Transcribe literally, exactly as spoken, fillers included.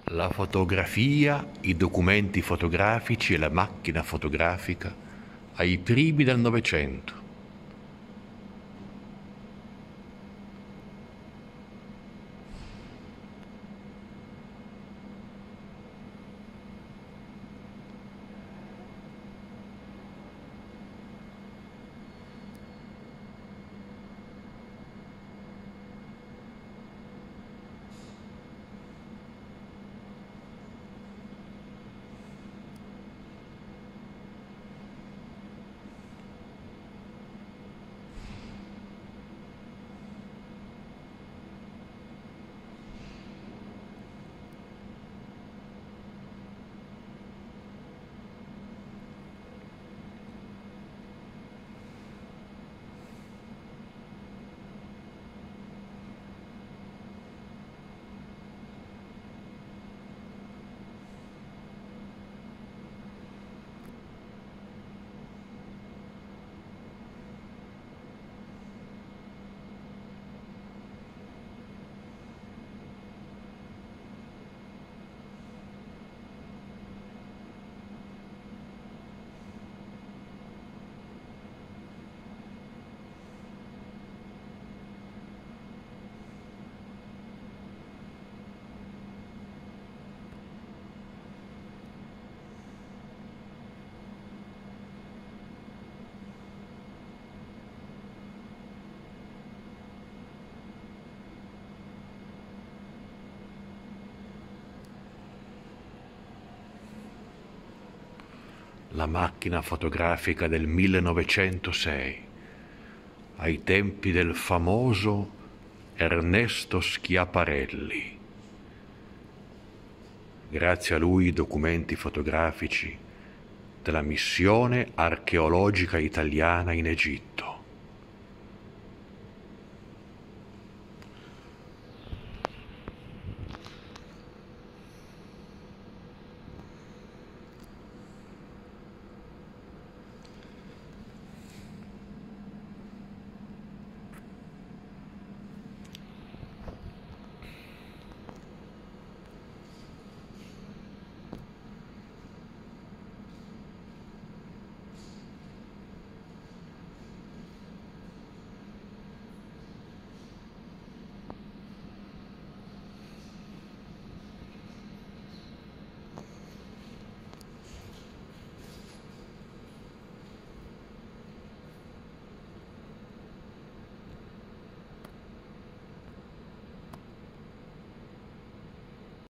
La fotografia, i documenti fotografici e la macchina fotografica ai primi del Novecento. La macchina fotografica del millenovecentosei, ai tempi del famoso Ernesto Schiaparelli. Grazie a lui i documenti fotografici della missione archeologica italiana in Egitto.